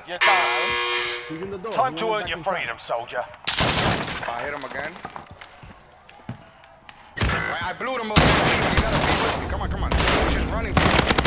You're done. He's in the door. Time He to went earn back your inside. freedom, soldier. I hit him again. Right, I blew him over. You gotta be with me. Come on, come on. He's just running.